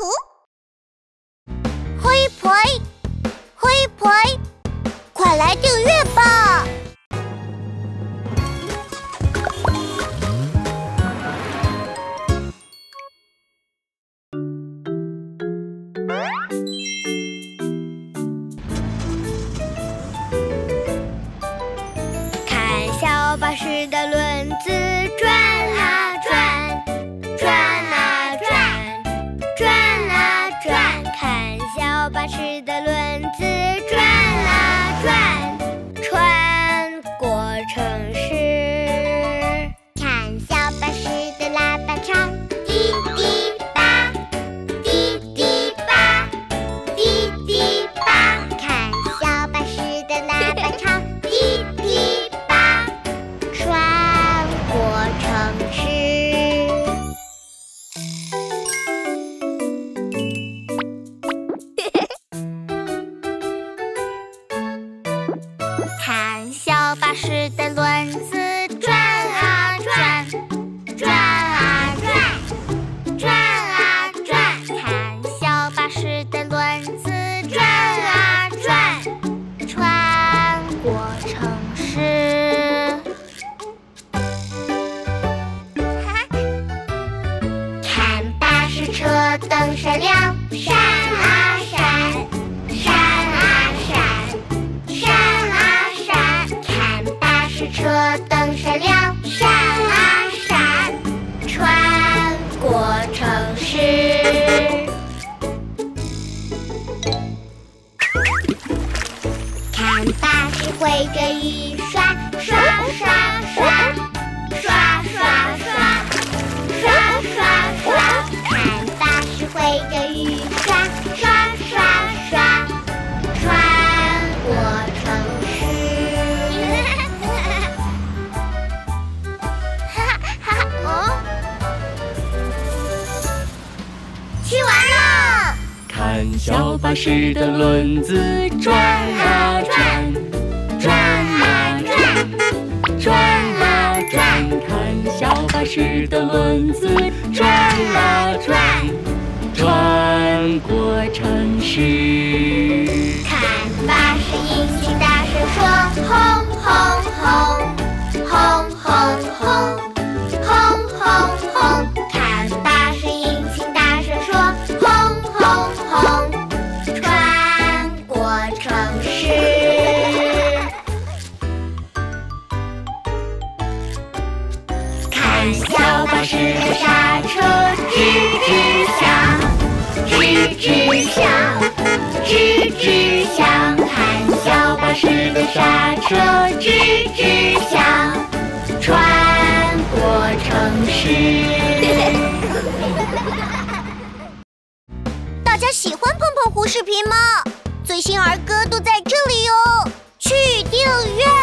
湖。嘿呸，嘿呸，快来订阅吧！ 看小巴士的轮子转啊转，转啊转，转啊转。看小巴士的轮子转啊转，穿过城市。 看小巴士的喇叭唱，滴滴答，滴滴答，滴滴答。看小巴士的喇叭唱，滴滴答，穿过城市。看小巴士的轮子转啊转，转啊转，转啊转。看小巴士的轮子转啊转，穿过城市。看巴士车灯闪亮，闪啊闪，闪啊闪，闪啊闪。看巴士车灯闪亮，闪啊闪，穿过城市。看巴士挥着雨刷，刷刷刷，刷刷刷，刷刷刷。看巴士挥着雨刷，刷刷刷，穿过城市。去玩了！ 看小巴士的轮子转啊转，转啊转，转啊转。看小巴士的轮子转啊转，穿过城市。 看巴士引擎大声说，轰轰轰，轰轰轰，轰轰轰。看巴士引擎大声说，轰轰轰，穿过城市。看小巴士的刹车吱吱响，吱吱响，吱吱响。看小巴士的刹车吱吱响，穿过城市。大家喜欢碰碰湖视频吗？最新儿歌都在这里哦，去订阅。